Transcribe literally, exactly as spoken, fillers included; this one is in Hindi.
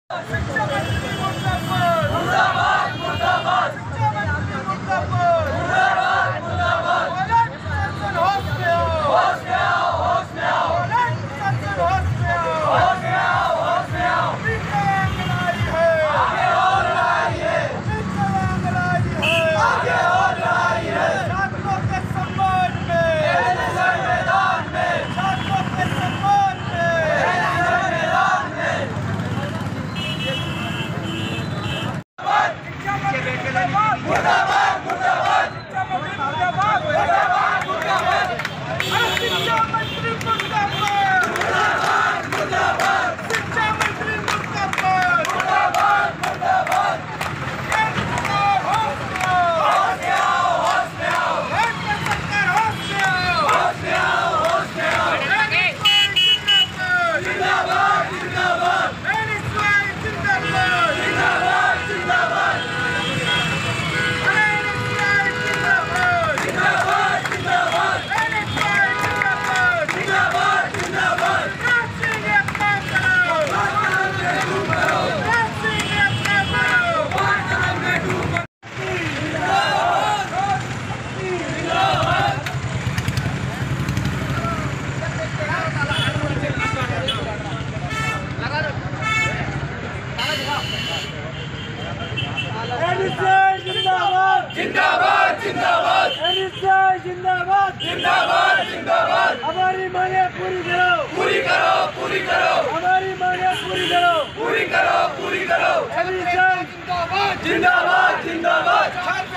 जिंदाबाद जिंदाबाद जिंदाबाद जिंदाबाद जिंदाबाद हमारी मांगे पूरी करो पूरी करो पूरी करो हमारी मांगे पूरी करो पूरी करो पूरी करो जिंदाबाद जिंदाबाद जिंदाबाद